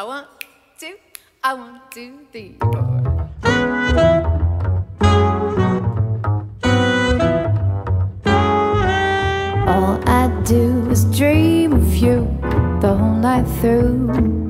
I want to, I want to, 3, 4. All I do is dream of you the whole night through.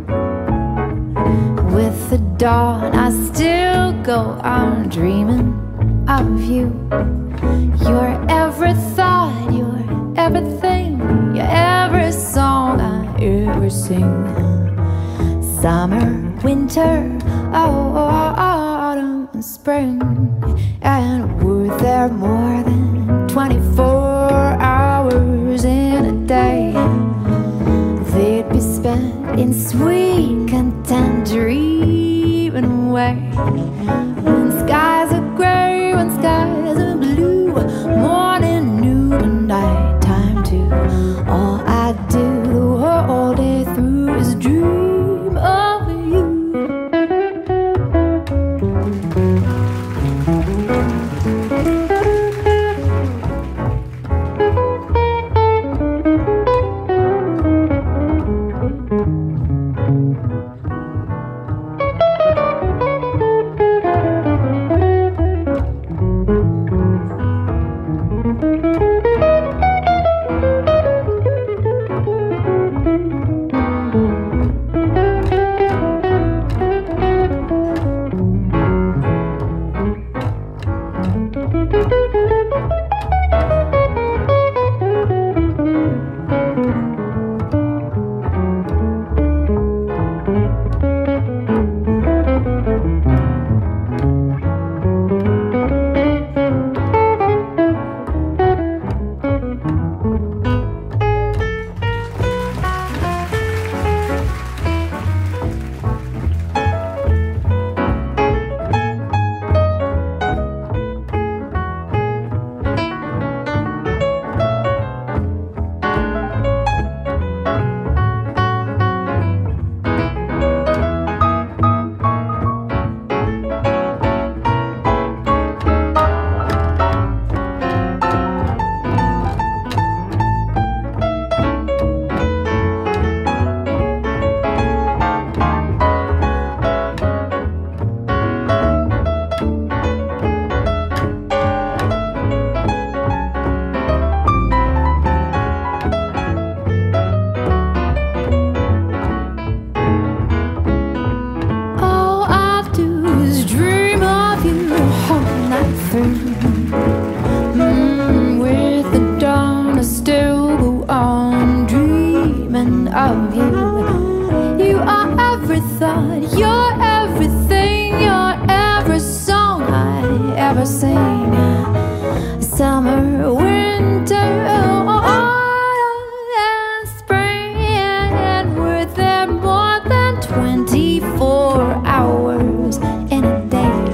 With the dawn I still go on dreaming of you. You're every thought, you're everything, you're every song I ever sing. Summer, winter, autumn, and spring. And were there more than 24 hours in a day, they'd be spent in sweet content, dreaming away. When skies are gray, when skies are blue, morning, noon, and night time too. All I do the whole day through is dream of you. With the dawn I still go on dreaming of you. You are every thought, you're everything, you're every song I ever sing. Summer, winter, autumn, and spring. And were there more than 24 hours in a day,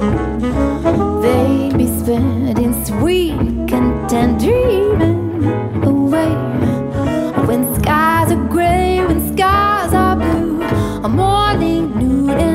they'd be spent in sweet content, dreaming away. When skies are gray, when skies are blue, a morning, noon,